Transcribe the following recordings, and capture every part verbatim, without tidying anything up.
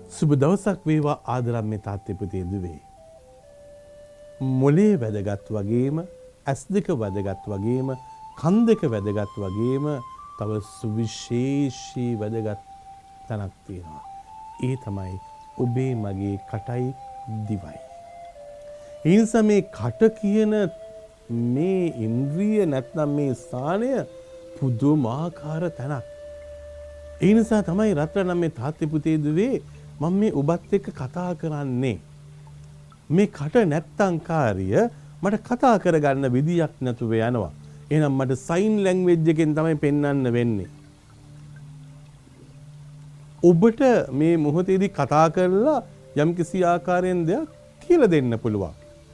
සුබ දවසක් වේවා ආදරම් මේ තාත්තේ පුතේ දුවේ. මොලේ වැදගත් වගේම ඇස් දෙක වැදගත් වගේම කන් දෙක වැදගත් වගේම තව සුවිශේෂී වැදගත් තැනක් තියෙනවා. ඒ තමයි ඔබේ මගේ කටයි දිවයි. ඒ නිසා මේ කට කියන මේ ඉන්ද්‍රිය නැත්නම් මේ ස්ථානය පුදුමාකාර තැනක්. ඒ නිසා තමයි රත්තරන් මේ තාත්තේ පුතේ දුවේ මම මේ ඔබත් එක්ක කතා කරන්නේ. මේ කට නැත්තම් කාර්ය මට කතා කරගන්න විදියක් නැතුව යනවා. එහෙනම් මට සයින් ලැන්ග්වේජ් එකෙන් තමයි පෙන්වන්න වෙන්නේ. ඔබට මේ මොහොතේදී කතා කරලා යම් කිසි ආකාරයෙන් දෙයක් කියලා දෙන්න පුළුවන්.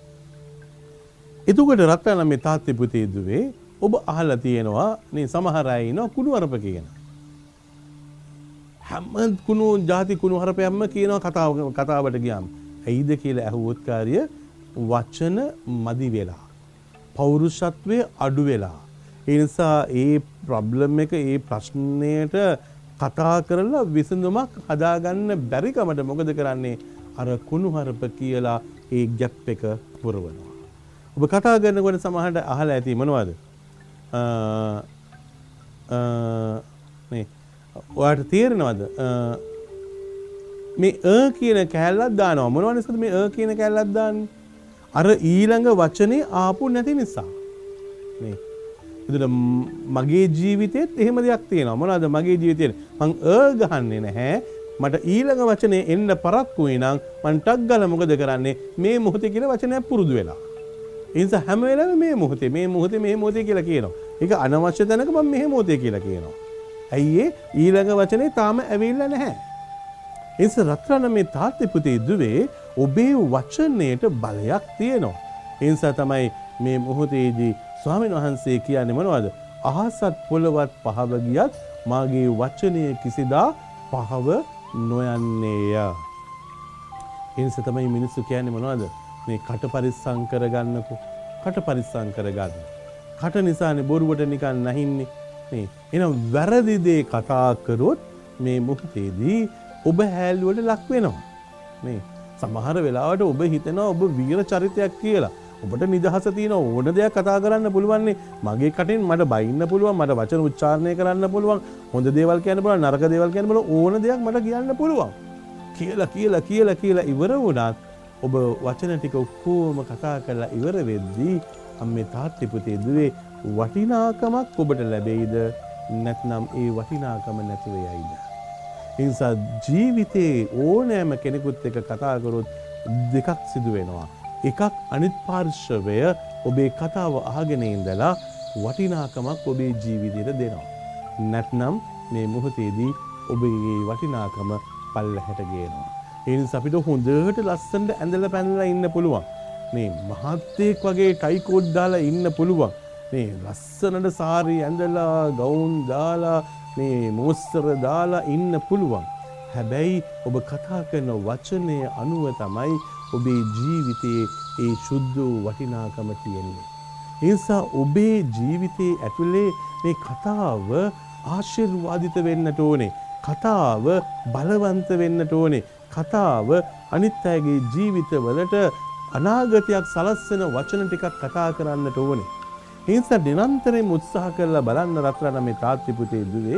එතකොට රත්තරන් මේ තාත්තේ පුතේ දුවේ ඔබ අහලා තියෙනවා මේ සමහර අය ඉන්නවා කුණුවරප කියන. හැම කුණු ಜಾති කුණු හරපයක්ම කියනවා කතාව කතාවට ගියාම. ඇයිද කියලා අහුවොත් කාර්ය වචන මදි වෙලා. පෞරුෂත්වයේ අඩු වෙලා. ඒ නිසා ඒ ප්‍රොබ්ලම් එක ඒ ප්‍රශ්නයට කතා කරලා විසඳුමක් හදාගන්න බැරි කමට මොකද කරන්නේ? අර කුණු හරප කියලා ඒ ගැප් එක පුරවනවා. ඔබ කතා කරනකොට සමහරට අහලා ඇති මොනවද? අ අ මේ ඔයාලට තේරෙනවද? මේ අ කියන කැලලක් දානවා. මොනවද නිසාද මේ අ කියන කැලලක් දාන්නේ? අර ඊළඟ වචනේ ආපු නැති නිසා. මේ එතන මගේ ජීවිතේත් එහෙම දෙයක් තියෙනවා. මොනවද මගේ ජීවිතේ? මං අ ගහන්නේ නැහැ. මට ඊළඟ වචනේ එන්න පරක්කු වෙනනම් මං ටක් ගාලා මොකද කරන්නේ? මේ මොහොතේ කියලා වචනයක් පුරුදු වෙලා. ඒ නිසා හැම වෙලාවෙම මේ මොහොතේ මේ මොහොතේ මේ මොහොතේ කියලා කියනවා. ඒක අනවශ්‍ය තැනක මම මෙහෙ මොහොතේ කියලා කියනවා. ඇයි ඒ ඊළඟ වචනේ තාම ඇවිල්ලා නැහැ. ඒ නිසා රත්තරන් මේ තාත්තේ පුතේ දුවේ ඔබේ වචනයට බලයක් තියෙනවා. ඒ නිසා තමයි මේ මොහොතේදී ස්වාමීන් වහන්සේ කියන්නේ මොනවද? අහසත් පොළවත් පහව ගියත් මාගේ වචනය කිසිදා පහව නොයන්නේය. ඒ නිසා තමයි මිනිස්සු කියන්නේ මොනවද? මේ කට පරිස්සම් කරගන්නකෝ. කට පරිස්සම් කරගන්න. කට නිසානේ බොරුවට නිකන් නැහින්නේ. මේ එහෙනම් වැරදි දේ කතා කරොත් මේ මොහොතේදී ඔබ හැල්ලුවට ලක් වෙනවා. මේ සමහර වෙලාවට ඔබ හිතනවා ඔබ වීර චරිතයක් කියලා. ඔබට නිදහස තියෙන ඕන දෙයක් කතා කරන්න පුළුවන්. මගේ කටෙන් මට බයින්න පුළුවන්, මට වචන උච්චාරණය කරන්න පුළුවන්, හොඳ දේවල් කියන්න පුළුවන්, නරක දේවල් කියන්න පුළුවන්, ඕන දෙයක් මට කියන්න පුළුවන්. කියලා කියලා කියලා කියලා ඉවර වුණත් ඔබ වචන ටික ඔක්කොම කතා කරලා ඉවර වෙද්දී අම්මේ තාත්තේ පුතේ දුවේ වටිනාකමක් ඔබට ලැබෙයිද නැත්නම් ඒ වටිනාකම නැතිව යයිද? ඒ නිසා ජීවිතේ ඕනෑම කෙනෙකුත් එක්ක කතා කරොත් දෙකක් සිදු වෙනවා. එකක් අනිත් පාර්ශවය ඔබේ කතාව අහගෙන ඉඳලා වටිනාකමක් ඔබේ ජීවිතයට දෙනවා. නැත්නම් මේ මොහොතේදී ඔබේ වටිනාකම පල්ලෙහාට ගේනවා. ඒ නිසා අපිට හොඳට ලස්සනට ඇඳලා පැනලා ඉන්න පුළුවන්. මේ මහත්තයෙක් වගේ ටයි කෝට් දාලා ඉන්න පුළුවන්. මේ ලස්සනට සාරි ඇඳලා ගවුම් දාලා මේ මොස්තර දාලා ඉන්න පුළුවන්. හැබැයි ඔබ කතා කරන වචනය අනුව තමයි ඔබේ ජීවිතයේ ඒ සුද්ධ වටිනාකම තියෙන්නේ. ඒ නිසා ඔබේ ජීවිතයේ ඇතුලේ මේ කතාව ආශිර්වාදිත වෙන්නට ඕනේ. කතාව බලවන්ත වෙන්නට ඕනේ. කතාව අනිත් අයගේ ජීවිතවලට අනාගතයක් සලස්සන වචන ටිකක් කතා කරන්නට ඕනේ. ඒ නිසා නිරන්තරයෙන් උත්සාහ කරලා බලන්න රත්තරන් මේ තාත්ති පුතේ දුවේ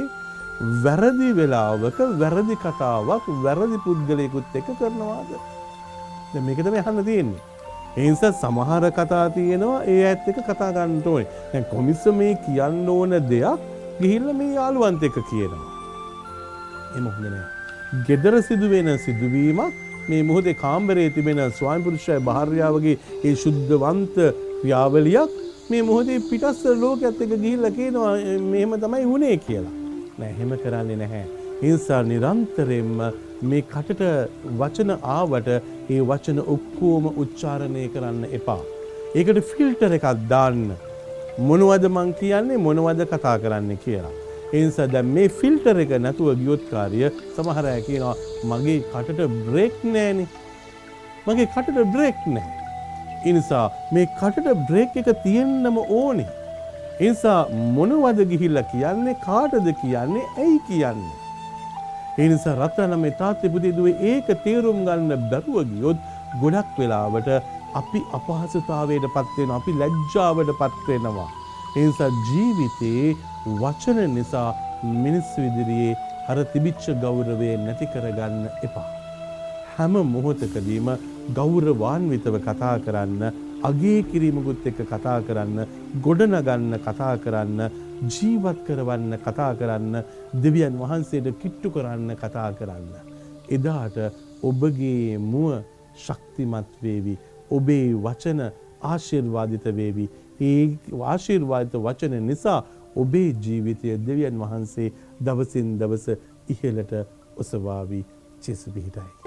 වැරදි වෙලාවක වැරදි කතාවක් වැරදි පුද්ගලයෙකුත් එක්ක කරනවාද? දැන් මේක තමයි අහන්න තියෙන්නේ. ඒ නිසා සමහර කතා තියෙනවා ඒ ඇත්ත එක කතා ගන්න ඕනේ. දැන් කොමිස්ස මේ කියන්න ඕන දෙයක් ගිහිල්ලා මේ යාළුවන්ට එක්ක කියනවා. එහෙම හොඳ නෑ. gedara සිදුවෙන සිදුවීමක් මේ මොහොතේ කාමරයේ තිබෙන ස්වාමි පුරුෂය භාර්යාවගේ ඒ සුද්ධවන්ත ක්‍රියාවලියක් මේ මොහොතේ පිටස්තර ලෝකයක් එක්ක ගිහිල්ලා කියනවා මෙහෙම තමයි වුනේ කියලා. නෑ එහෙම කරන්නේ නැහැ. ඒ නිසා නිරන්තරයෙන්ම මේ කටට වචන ආවට ඒ වචන ඔක්කොම උච්චාරණය කරන්න එපා. ඒකට ෆිල්ටර් එකක් දාන්න. මොනවද මං කියන්නේ මොනවද කතා කරන්නේ කියලා. ඒ නිසා දැන් මේ ෆිල්ටර් එක නැතුව ගියොත් කාර්ය සමහර අය කියනවා මගේ කටට බ්‍රේක් නැහැනේ. මගේ කටට බ්‍රේක් නැහැ. ඒ නිසා මේ කටට බ්‍රේක් එක තියෙන්නම ඕනේ. ඒ නිසා මොනවද ගිහිල්ලා කියන්නේ කාටද කියන්නේ ඇයි කියන්නේ? ඒ නිසා රත්තරන් මේ තාත්තේ පුතේ දුවේ ඒක තේරුම් ගන්න බැරුව ගියොත් ගොඩක් වෙලාවට අපි අපහසුතාවයටපත් වෙනවා, අපි ලැජ්ජාවටපත් වෙනවා. ඒ නිසා ජීවිතේ වචන නිසා මිනිස්සු ඉදිරියේ අර තිබිච්ච ගෞරවය නැති කරගන්න එපා. හැම මොහොතකදීම ගෞරවාන්විතව කතා කරන්න, අගේ කිරීමකුත් එක්ක කතා කරන්න, ගොඩනගන්න කතා කරන්න, ජීවත් කරවන්න කතා කරන්න, දෙවියන් වහන්සේට කිට්ටු කරන්න කතා කරන්න. එදාට ඔබගේ මුව ශක්තිමත් වේවි. ඔබේ වචන ආශිර්වාදිත වේවි. ඒ ආශිර්වාදිත වචන නිසා ඔබේ ජීවිතය දෙවියන් වහන්සේ දවසින් දවස ඉහළට ඔසවාවි. ජේසු පිහිටයි.